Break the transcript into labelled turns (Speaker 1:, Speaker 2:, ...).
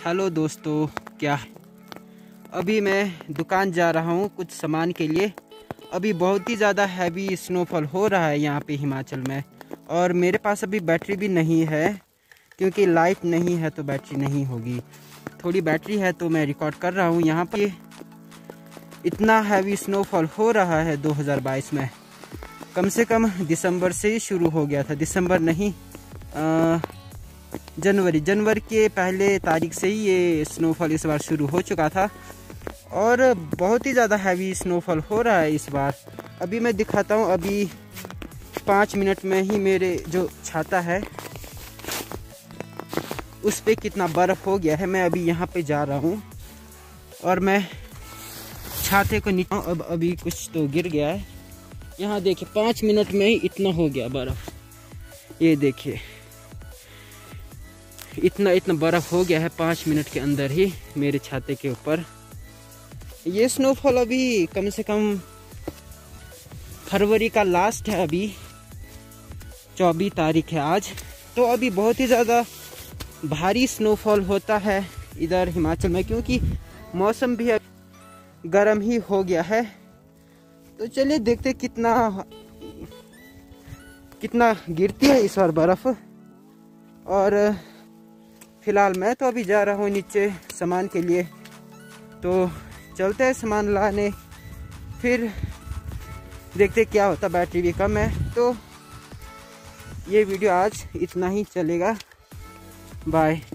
Speaker 1: Hello दोस्तों, क्या अभी मैं दुकान जा रहा हूँ कुछ सामान के लिए। अभी बहुत ही ज़्यादा हैवी स्नोफॉल हो रहा है यहाँ पे हिमाचल में, और मेरे पास अभी बैटरी भी नहीं है क्योंकि लाइट नहीं है तो बैटरी नहीं होगी। थोड़ी बैटरी है तो मैं रिकॉर्ड कर रहा हूँ। यहाँ पे इतना हैवी स्नोफॉल हो रहा है 2022 में। कम से कम दिसंबर से ही शुरू हो गया था, दिसंबर नहीं जनवरी के पहले तारीख से ही ये स्नोफॉल इस बार शुरू हो चुका था, और बहुत ही ज़्यादा हैवी स्नोफॉल हो रहा है इस बार। अभी मैं दिखाता हूँ, अभी 5 मिनट में ही मेरे जो छाता है उस पे कितना बर्फ़ हो गया है। मैं अभी यहाँ पे जा रहा हूँ और मैं छाते को नीचे अब अभी कुछ तो गिर गया है। यहाँ देखिए 5 मिनट में ही इतना हो गया बर्फ़। ये देखिए इतना बर्फ़ हो गया है 5 मिनट के अंदर ही मेरे छाते के ऊपर। ये स्नोफॉल अभी कम से कम फरवरी का लास्ट है, अभी 24 तारीख है आज। तो अभी बहुत ही ज़्यादा भारी स्नोफॉल होता है इधर हिमाचल में, क्योंकि मौसम भी गर्म ही हो गया है। तो चलिए देखते कितना गिरती है इस बार बर्फ़। और फिलहाल मैं तो अभी जा रहा हूँ नीचे सामान के लिए, तो चलते हैं सामान लाने, फिर देखते क्या होता। बैटरी भी कम है, तो ये वीडियो आज इतना ही चलेगा। बाय।